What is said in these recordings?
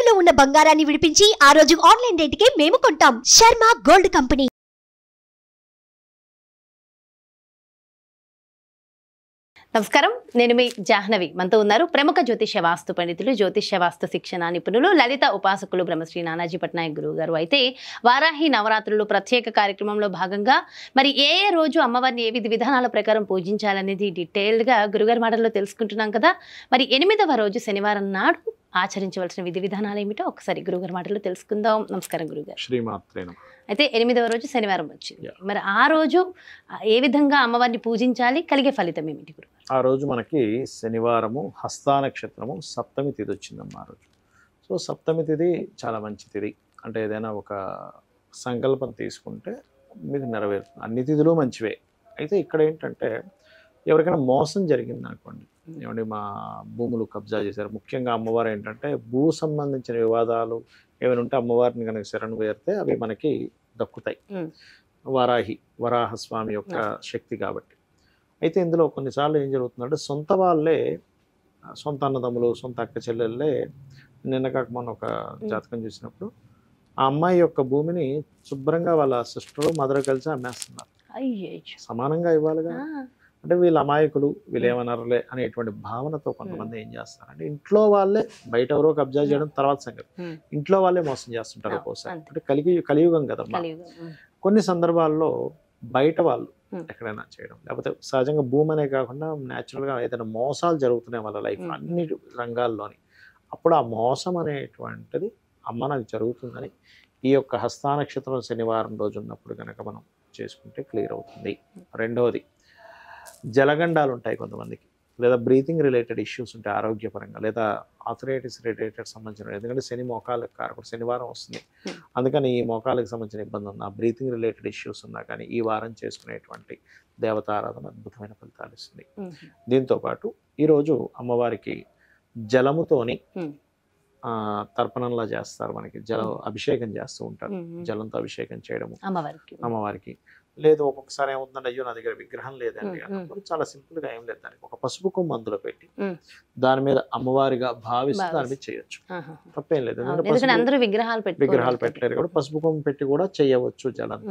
తాకట్టులో ఉన్న బంగారాన్ని విడిపించి ఆ రోజు ఆన్లైన్ రేటుకే మేము కొంటాం. Sharma gold company. నమస్కారం, నేను మీ జాహ్నవి. మనతో ఉన్నారు ప్రముఖ జ్యోతిష్య వాస్తు పండితులు, జ్యోతిష్య వాస్తు శిక్షణ నిపుణులు, లలిత ఉపాసకులు బ్రహ్మశ్రీ నానాజీ పట్నాయక్ గురువు గారు. అయితే వారాహి నవరాత్రులు ప్రత్యేక కార్యక్రమంలో భాగంగా మరి ఏ రోజు అమ్మవారిని ఏ విధి విధానాల ప్రకారం పూజించాలనేది డీటెయిల్డ్గా గురుగారి మాటల్లో తెలుసుకుంటున్నాం కదా. మరి 8వ రోజు శనివారం నాడు ఆచరించవలసిన విధి విధానాలు ఏమిటో ఒకసారి గురుగారి మాటల్లో తెలుసుకుందాం. నమస్కారం గురుగారు. శ్రీమాత్రే నమః. అయితే 8వ రోజు శనివారం వచ్చింది. మరి ఆ రోజు ఏ విధంగా అమ్మవారిని పూజించాలి, కలిగే ఫలితం ఏమిటి గురుగారు? ఆ రోజు మనకి శనివారము హస్త నక్షత్రము సప్తమి తిథి వచ్చిందమ్మా ఆ రోజు. సో సప్తమి తిథి చాలా మంచి తిథి. అంటే ఏదైనా ఒక సంకల్పం తీసుకుంటే మీకు నెరవేరుతుంది. అన్ని తిథులు మంచివే. అయితే ఇక్కడ ఏంటంటే ఎవరికైనా మోసం జరిగింది అనుకోండి, ఏమంటే మా భూములు కబ్జా చేశారు, ముఖ్యంగా అమ్మవారు ఏంటంటే భూ సంబంధించిన వివాదాలు ఏమైనా ఉంటే అమ్మవారిని కనుక శరణు వేరితే అవి మనకి దక్కుతాయి. వరాహస్వామి యొక్క శక్తి కాబట్టి. అయితే ఇందులో కొన్నిసార్లు ఏం జరుగుతుందంటే సొంత వాళ్ళే, సొంత అన్నదమ్ములు, సొంత అక్క చెల్లెళ్ళే, నిన్న కాక మొన్న ఒక జాతకం చూసినప్పుడు ఆ అమ్మాయి యొక్క భూమిని శుభ్రంగా వాళ్ళ సిస్టర్ మదర్ కలిసి అమ్మేస్తున్నారు. సమానంగా ఇవ్వాలిగా. అంటే వీళ్ళ అమాయకులు, వీళ్ళు ఏమన్నారులే అనేటువంటి భావనతో కొంతమంది ఏం చేస్తారంటే ఇంట్లో వాళ్ళే, బయట ఎవరో కబ్జా చేయడం తర్వాత సంగతి, ఇంట్లో వాళ్ళే మోసం చేస్తుంటారు ఒక్కోసారి. అంటే కలియుగం కదమ్మా. కొన్ని సందర్భాల్లో బయట వాళ్ళు ఎక్కడైనా చేయడం, లేకపోతే సహజంగా భూమి అనే కాకుండా న్యాచురల్గా ఏదైనా మోసాలు జరుగుతున్నాయి వాళ్ళ లైఫ్ అన్ని రంగాల్లోని. అప్పుడు ఆ మోసం అనేటువంటిది అమ్మ నాకు జరుగుతుందని ఈ యొక్క హస్త నక్షత్రం శనివారం రోజు ఉన్నప్పుడు కనుక మనం చేసుకుంటే క్లియర్ అవుతుంది. రెండవది, జలగండాలు ఉంటాయి కొంతమందికి, లేదా బ్రీతింగ్ రిలేటెడ్ ఇష్యూస్ ఉంటాయి ఆరోగ్యపరంగా, లేదా ఆథరైటిస్ రిలేటెడ్ సంబంధించిన, ఎందుకంటే శని మోకాళ్ళకి కారకుడు, శనివారం వస్తుంది, అందుకని ఈ మోకాళ్ళకి సంబంధించిన ఇబ్బంది ఉన్నా, బ్రీతింగ్ రిలేటెడ్ ఇష్యూస్ ఉన్నా కానీ ఈ వారం చేసుకునేటువంటి దేవతారాధన అద్భుతమైన ఫలితాలు ఇస్తుంది. దీంతోపాటు ఈరోజు అమ్మవారికి జలముతోని తర్పణంలా చేస్తారు, మనకి అభిషేకం చేస్తూ ఉంటారు. జలంతో అభిషేకం చేయడము అమ్మవారికి. లేదు ఒక్కొక్కసారి ఏమవుతుందంటే అయ్యో నా దగ్గర విగ్రహం లేదండి అన్నప్పుడు చాలా సింపుల్గా ఏం లేదు, దానికి ఒక పసుపు కొమ్ము అందులో పెట్టి దాని మీద అమ్మవారిగా భావిస్తే దాని మీద చేయొచ్చు, తప్పేం లేదు. విగ్రహాలు పెట్టలేరు కూడా పసుపు కొమ్ము పెట్టి కూడా చేయవచ్చు.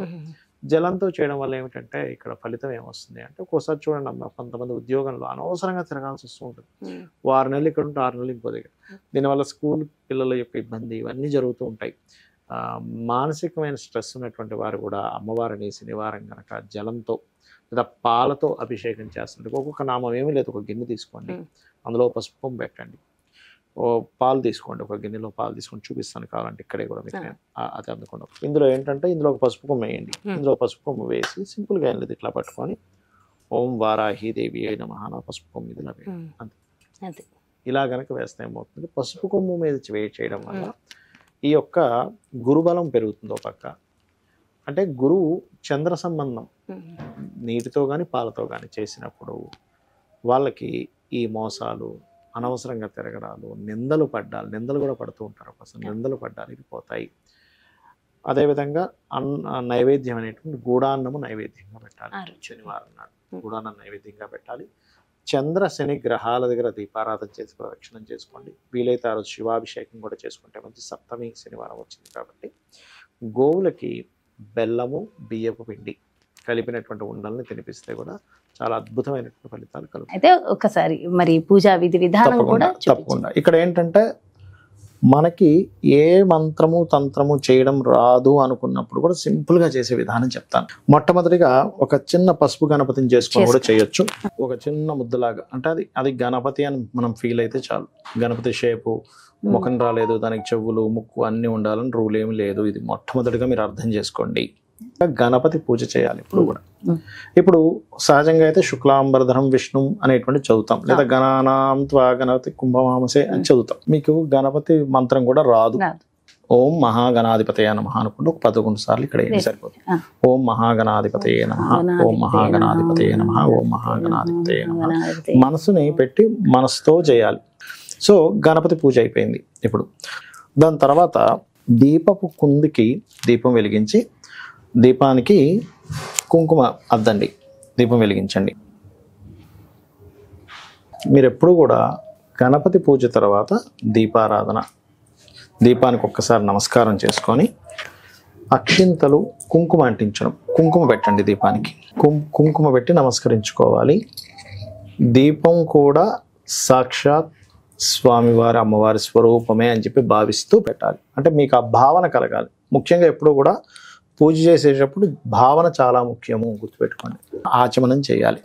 జలంతో చేయడం వల్ల ఏమిటంటే ఇక్కడ ఫలితం ఏమొస్తుంది అంటే, ఒక్కోసారి చూడండి అమ్మ, కొంతమంది ఉద్యోగంలో అనవసరంగా తిరగాల్సి వస్తూ ఉంటుంది. 6 నెలలు ఇక్కడ ఉంటే 6 నెలలు ఇంకో దగ్గర. దీనివల్ల స్కూల్ పిల్లల యొక్క ఇబ్బంది ఇవన్నీ జరుగుతూ ఉంటాయి. మానసికమైన స్ట్రెస్ ఉన్నటువంటి వారు కూడా అమ్మవారిని శనివారం కనుక జలంతో లేదా పాలతో అభిషేకం చేస్తుంటే, ఒక్కొక్క నామం ఏమీ లేదు, ఒక గిన్నె తీసుకోండి, అందులో పసుపు కొమ్ము పెట్టండి, పాలు తీసుకోండి, ఒక గిన్నెలో పాలు తీసుకొని చూపిస్తాను కావాలంటే ఇక్కడే కూడా మీకు నేను అది అందుకున్నాం. ఇందులో ఏంటంటే ఇందులో ఒక పసుపు కొమ్ము వేయండి, ఇందులో పసుపు కొమ్ము వేసి సింపుల్గా ఏం లేదు ఇట్లా పట్టుకొని ఓం వారాహి దేవి అయిన మహాన పసుపు కొమ్ము ఇదిలా వేయండి అంతే. ఇలా కనుక వేస్తే ఏమవుతుంది, పసుపు కొమ్ము మీద చేయడం వల్ల ఈ యొక్క గురుబలం పెరుగుతుంది. ఒక పక్క అంటే గురువు చంద్ర సంబంధం నీటితో కానీ పాలతో కానీ చేసినప్పుడు వాళ్ళకి ఈ మోసాలు, అనవసరంగా తిరగడాలు, నిందలు కూడా పడుతూ ఉంటారు. అసలు నిందలు పడ్డాలు ఇవి పోతాయి. అదేవిధంగా నైవేద్యం అనేటువంటి గూడాన్నము నైవేద్యంగా పెట్టాలి. శనివారం నాడు గూడాన్నం నైవేద్యంగా పెట్టాలి. చంద్ర శని గ్రహాల దగ్గర దీపారాధన చేసి ప్రదక్షిణం చేసుకోండి. వీలైతే ఆ రోజు శివాభిషేకం కూడా చేసుకుంటే మంచి. సప్తమి శనివారం వచ్చింది కాబట్టి గోవులకి బెల్లము, బియ్యపు పిండి కలిపినటువంటి ఉండల్ని తినిపిస్తే కూడా చాలా అద్భుతమైనటువంటి ఫలితాలు కలుగుతాయి. అయితే ఒకసారి మరి పూజా విధి విధానం కూడా తప్పకుండా. ఇక్కడ ఏంటంటే మనకి ఏ మంత్రము తంత్రము చేయడం రాదు అనుకున్నప్పుడు కూడా సింపుల్గా చేసే విధానం చెప్తాను. మొట్టమొదటిగా ఒక చిన్న పసుపు గణపతిని చేసుకొని కూడా చేయొచ్చు. ఒక చిన్న ముద్దలాగా, అంటే అది గణపతి అని మనం ఫీల్ అయితే చాలు. గణపతి షేపు, ముఖం రాలేదు, దానికి చెవులు, ముక్కు అన్నీ ఉండాలని రూల్ ఏమి లేదు. ఇది మొట్టమొదటిగా మీరు అర్థం చేసుకోండి. గణపతి పూజ చేయాలి ఇప్పుడు కూడా. ఇప్పుడు సహజంగా అయితే శుక్లాంబరధరం విష్ణు అనేటువంటి చదువుతాం, లేదా గణానాం త్వా గణపతి కుంభమామసే అని చదువుతాం. మీకు గణపతి మంత్రం కూడా రాదు. ఓం మహాగణాధిపతయ నమః అనుకుంటూ 11 సార్లు ఇక్కడ ఏం సరిపోతుంది. ఓం మహాగణాధిపతయ నమః, ఓం మహాగణాధిపతయ నమః, ఓం మహాగణాధిపతయ నమః. మనసుని పెట్టి మనసుతో చేయాలి. సో గణపతి పూజ అయిపోయింది. ఇప్పుడు దాని తర్వాత దీపపు కుందికి దీపం వెలిగించి దీపానికి కుంకుమ అద్దండి, దీపం వెలిగించండి. మీరు ఎప్పుడు కూడా గణపతి పూజ తర్వాత దీపారాధన దీపానికి ఒక్కసారి నమస్కారం చేసుకొని అక్షింతలు కుంకుమ అంటించడం, కుంకుమ పెట్టండి దీపానికి, కుంకుమ పెట్టి నమస్కరించుకోవాలి. దీపం కూడా సాక్షాత్ స్వామివారి అమ్మవారి స్వరూపమే అని చెప్పి భావిస్తూ పెట్టాలి. అంటే మీకు ఆ భావన కలగాలి. ముఖ్యంగా ఎప్పుడు కూడా పూజ చేసేటప్పుడు భావన చాలా ముఖ్యము, గుర్తుపెట్టుకోండి. ఆచమనం చేయాలి.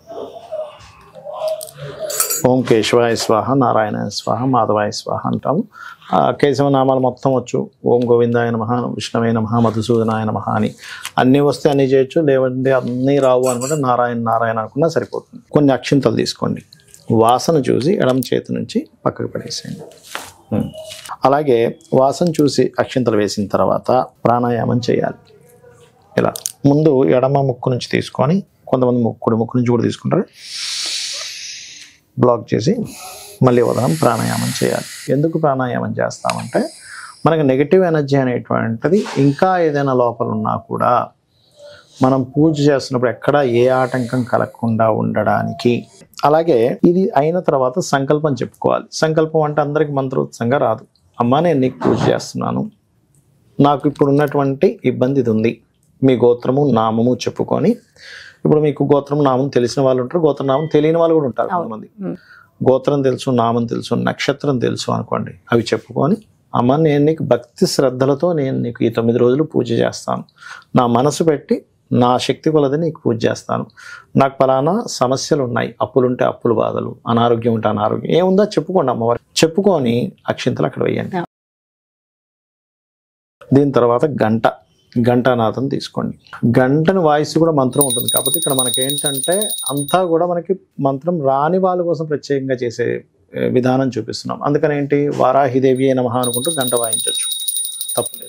ఓం కేశవాయ స్వాహ, నారాయణాయ స్వాహ, మాధవాయ స్వాహ అంటాము. కేశవ నామాలు మొత్తం వచ్చు. ఓం గోవిందాయ నమః, విష్ణవే నమః, మధుసూదనాయ నమః అని అన్నీ వస్తే అన్నీ చేయొచ్చు. లేవంటే అన్నీ రావు అనుకుంటే నారాయణ నారాయణ అనుకున్నా సరిపోతుంది. కొన్ని అక్షింతలు తీసుకోండి, వాసన చూసి ఎడమ చేతి నుంచి పక్కకు పడేసేయండి. అలాగే వాసన చూసి అక్షింతలు వేసిన తర్వాత ప్రాణాయామం చేయాలి. ఇలా ముందు ఎడమ ముక్కు నుంచి తీసుకొని, కొంతమంది కుడి ముక్కు నుంచి కూడా తీసుకుంటారు, బ్లాక్ చేసి మళ్ళీ ఉదయం ప్రాణాయామం చేయాలి. ఎందుకు ప్రాణాయామం చేస్తామంటే మనకు నెగిటివ్ ఎనర్జీ అనేటువంటిది ఇంకా ఏదైనా లోపల ఉన్నా కూడా మనం పూజ చేస్తున్నప్పుడు ఎక్కడ ఏ ఆటంకం కలగకుండా ఉండడానికి. అలాగే ఇది అయిన తర్వాత సంకల్పం చెప్పుకోవాలి. సంకల్పం అంటే అందరికి మంత్రోత్సంగా రాదు. అమ్మా నేను నీకు పూజ చేస్తున్నాను, నాకు ఇప్పుడు ఉన్నటువంటి ఇబ్బంది ఇది ఉంది, మీ గోత్రము నామము చెప్పుకొని. ఇప్పుడు మీకు గోత్రం నామం తెలిసిన వాళ్ళు ఉంటారు, గోత్రనామం తెలియని వాళ్ళు కూడా ఉంటారు కొంతమంది. గోత్రం తెలుసు, నామం తెలుసు, నక్షత్రం తెలుసు అనుకోండి, అవి చెప్పుకొని అమ్మ నేను నీకు భక్తి శ్రద్ధలతో నేను నీకు ఈ 9 రోజులు పూజ చేస్తాను, నా మనసు పెట్టి నా శక్తి కొలది నీకు పూజ చేస్తాను, నాకు పలానా సమస్యలు ఉన్నాయి, అప్పులుంటే అప్పుల బాధలు, అనారోగ్యం ఉంటే అనారోగ్యం, ఏముందో చెప్పుకోండి అమ్మవారు. చెప్పుకొని అక్షింతలు అక్కడ వేయండి. దీని తర్వాత గంటానాదం తీసుకోండి. గంటను వాయిస్ కూడా మంత్రం ఉంటుంది. కాబట్టి ఇక్కడ మనకి ఏంటంటే అంతా కూడా మనకి మంత్రం రాని వాళ్ళ కోసం ప్రత్యేకంగా చేసే విధానం చూపిస్తున్నాం. అందుకని ఏంటి, వారాహిదేవి నమః అనుకుంటూ గంట వాయించవచ్చు, తప్పులేదు.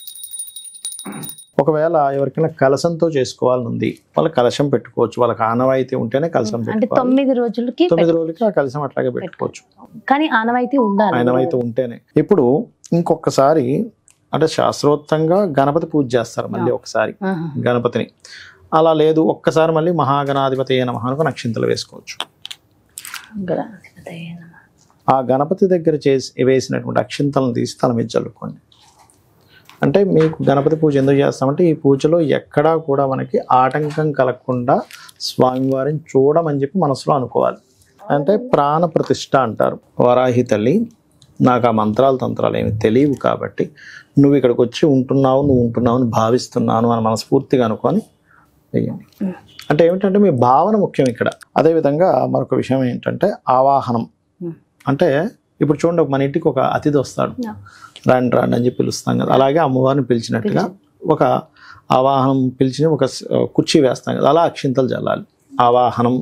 ఒకవేళ ఎవరికైనా కలశంతో చేసుకోవాలని ఉంది, వాళ్ళ కలశం పెట్టుకోవచ్చు. వాళ్ళకి ఆనవాయితీ ఉంటేనే కలశం పెట్టుకోవాలి. 9 రోజులకి ఆ కలశం అట్లాగే పెట్టుకోవచ్చు. కానీ ఆనవాయితీ ఉండాలి, ఆనవాయితీ ఉంటేనే. ఇప్పుడు ఇంకొకసారి అంటే శాస్త్రోక్తంగా గణపతి పూజ చేస్తారు మళ్ళీ ఒకసారి గణపతిని. అలా లేదు ఒక్కసారి మళ్ళీ మహాగణాధిపతి నమః అనుకుని అక్షింతలు వేసుకోవచ్చు. ఆ గణపతి దగ్గర వేసినటువంటి అక్షింతలను తీసి తల మీద చల్లుకోండి. అంటే మీకు గణపతి పూజ ఎందుకు చేస్తామంటే ఈ పూజలో ఎక్కడా కూడా మనకి ఆటంకం కలగకుండా స్వామివారిని చూడమని చెప్పి మనసులో అనుకోవాలి. అంటే ప్రాణ ప్రతిష్ఠ అంటారు. వరాహి తల్లి నాకు ఆ మంత్రాలు తంత్రాలు ఏమి తెలియవు కాబట్టి నువ్వు ఇక్కడికి వచ్చి ఉంటున్నావు అని భావిస్తున్నాను అని మనస్ఫూర్తిగా అనుకొని వేయండి. అంటే ఏమిటంటే మీ భావన ముఖ్యం ఇక్కడ. అదేవిధంగా మరొక విషయం ఏంటంటే ఆవాహనం. అంటే ఇప్పుడు చూడండి, మన ఇంటికి ఒక అతిథి వస్తాడు, రాండి రాండి అని చెప్పి పిలుస్తాం కదా, అలాగే అమ్మవారిని పిలిచినట్టుగా ఒక ఆవాహనం పిలిచి ఒక కుర్చీ వేస్తాం కదా, అలా అక్షింతలు చల్లాలి. ఆవాహనం,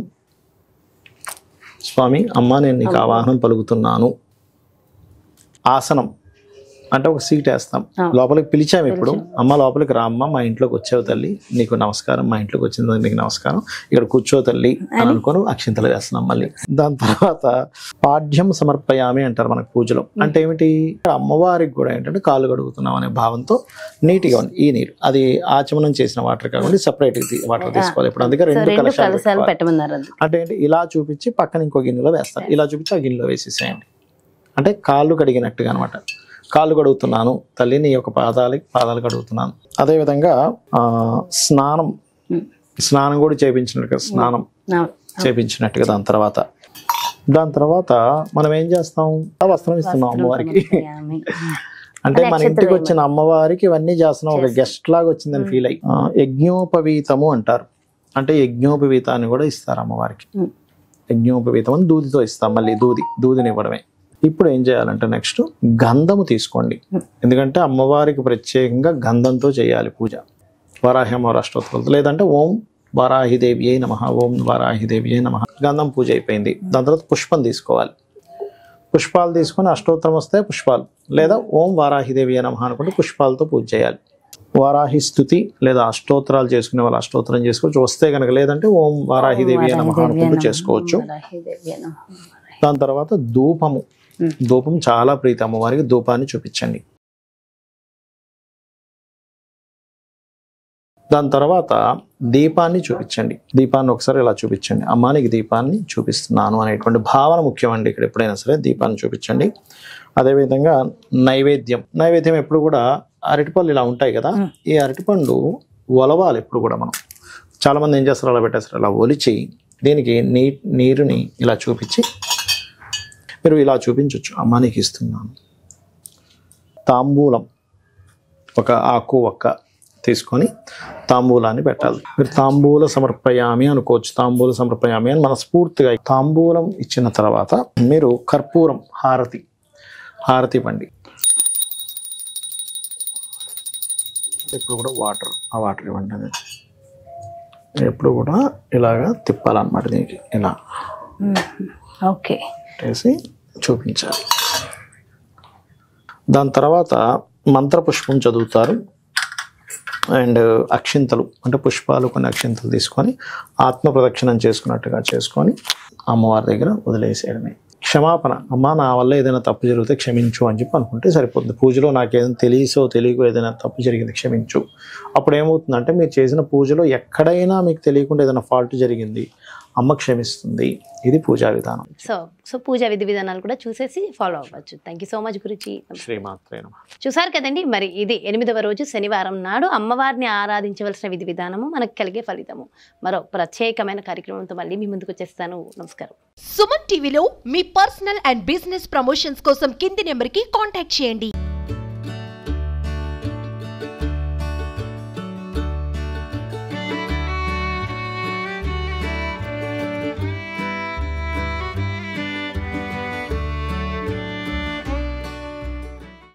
స్వామి అమ్మ నేను నీకు ఆవాహనం పలుకుతున్నాను. ఆసనం అంటే ఒక సీట్ వేస్తాం, లోపలికి పిలిచాము. ఇప్పుడు అమ్మ లోపలికి రామ్మ, మా ఇంట్లోకి వచ్చావు తల్లి, నీకు నమస్కారం, మా ఇంట్లోకి వచ్చిన నీకు నమస్కారం, ఇక్కడ కూర్చో తల్లి అనుకొని అక్షింతలు వేస్తున్నాం మళ్ళీ. దాని తర్వాత పాఠ్యం సమర్పయామి అంటారు మనకు పూజలో. అంటే ఏమిటి, అమ్మవారికి కూడా ఏంటంటే కాళ్ళు కడుగుతున్నాం అనే భావంతో నీట్గా ఉంది. ఈ నీరు అది ఆచమనం చేసిన వాటర్ కాకుండా సపరేట్ వాటర్ తీసుకోవాలి. ఇప్పుడు అందుకే 2 కలశాలు పెట్టమన్నారు. అంటే ఏంటి, ఇలా చూపించి పక్కన ఇంకో గిన్నెలో వేస్తారు, ఇలా చూపించి ఆ గిన్నెలో వేసేసేయండి. అంటే కాళ్ళు కడిగినట్టుగా అనమాట. కాళ్ళు కడుగుతున్నాను తల్లి, నీ యొక్క పాదాలు కడుగుతున్నాను. అదేవిధంగా స్నానం కూడా చేయించినట్టుగా, స్నానం చేయించినట్టుగా. దాని తర్వాత మనం ఏం చేస్తాం, వస్త్రం ఇస్తున్నాం అమ్మవారికి. అంటే మన ఇంటికి వచ్చిన అమ్మవారికి ఇవన్నీ చేస్తున్నాం, ఒక గెస్ట్ లాగా వచ్చిందని ఫీల్ అయ్యి. యజ్ఞోపవీతము అంటారు. అంటే యజ్ఞోపవీతాన్ని కూడా ఇస్తారు అమ్మవారికి. యజ్ఞోపవీతం అని దూదితో ఇస్తాం, మళ్ళీ దూదిని ఇవ్వడమే. ఇప్పుడు ఏం చేయాలంటే నెక్స్ట్ గంధము తీసుకోండి. ఎందుకంటే అమ్మవారికి ప్రత్యేకంగా గంధంతో చేయాలి పూజ. వరాహి అమ్మవారి అష్టోత్తరాలతో, లేదంటే ఓం వారాహిదేవి నమః, ఓం వారాహిదేవి నమః, గంధం పూజ అయిపోయింది. దాని తర్వాత పుష్పం తీసుకోవాలి. పుష్పాలు తీసుకొని అష్టోత్తరం వస్తే పుష్పాలు, లేదా ఓం వారాహిదేవి నమః అనుకుంటే పుష్పాలతో పూజ చేయాలి. వారాహి స్తుతి లేదా అష్టోత్తరాలు చేసుకునే వాళ్ళు అష్టోత్తరం చేసుకోవచ్చు, వస్తే కనుక. లేదంటే ఓం వారాహిదేవి నమః అనుకుంటూ చేసుకోవచ్చు. దాని తర్వాత ధూపం చాలా ప్రీతి అమ్మవారికి, ధూపాన్ని చూపించండి. దాని తర్వాత దీపాన్ని చూపించండి. దీపాన్ని ఒకసారి ఇలా చూపించండి, అమ్మానికి దీపాన్ని చూపిస్తున్నాను అనేటువంటి భావన ముఖ్యం అండి ఇక్కడ. ఎప్పుడైనా సరే దీపాన్ని చూపించండి. అదేవిధంగా నైవేద్యం ఎప్పుడు కూడా అరటిపళ్ళు ఇలా ఉంటాయి కదా, ఈ అరటిపండు ఒలవాలి ఎప్పుడు కూడా. మనం చాలామంది ఏం చేస్తారు, అలా పెట్టేస్తారు. అలా ఒలిచి దీనికి నీరుని ఇలా చూపించి, మీరు ఇలా చూపించవచ్చు, అమ్మ నీకు ఇస్తున్నాను. తాంబూలం ఒక ఆకు ఒక్క తీసుకొని తాంబూలాన్ని పెట్టాలి. మీరు తాంబూల సమర్పయామి అనుకోవచ్చు. తాంబూల సమర్పయామి అని మనస్ఫూర్తిగా తాంబూలం ఇచ్చిన తర్వాత మీరు కర్పూరం హారతి ఇవ్వండి. ఇప్పుడు కూడా ఆ వాటర్ ఇవ్వండి. అది ఎప్పుడు కూడా ఇలాగా తిప్పాలన్నమాట. దీనికి ఇలా ఓకే వేసి చూపించాలి. దాని తర్వాత మంత్రపుష్పం చదువుతారు. అండ్ అక్షింతలు అంటే పుష్పాలు, కొన్ని అక్షింతలు తీసుకొని ఆత్మ ప్రదక్షిణం చేసుకున్నట్టుగా చేసుకొని అమ్మవారి దగ్గర వదిలేసేయడమే. క్షమాపణ, అమ్మ నా వల్ల ఏదైనా తప్పు జరిగితే క్షమించు అని చెప్పి అనుకుంటే సరిపోతుంది. పూజలో నాకు ఏదైనా తెలియకో ఏదైనా తప్పు జరిగింది క్షమించు. అప్పుడు ఏమవుతుందంటే మీరు చేసిన పూజలో ఎక్కడైనా మీకు తెలియకుండా ఏదైనా ఫాల్ట్ జరిగింది, అమ్మ క్షమిస్తుంది. ఇది పూజా విధానం. సో పూజా విధి విధానాలు కూడా చూసేసి ఫాలో అవ్వచ్చు. థ్యాంక్ యూ సో మచ్ గురుజీ. శ్రీమాత్రే నమః. చూసారు కదండి, మరి ఇది 8వ రోజు శనివారం నాడు అమ్మవారిని ఆరాధించవలసిన విధి విధానము, మనకు కలిగే ఫలితము. మరో ప్రత్యేకమైన కార్యక్రమంతో మళ్ళీ మీ ముందుకు వచ్చేస్తాను. నమస్కారం. సుమన్ టీవీలో మీ పర్సనల్ అండ్ బిజినెస్ ప్రమోషన్స్ కోసం కింది నెంబర్కి కాంటాక్ట్ చేయండి.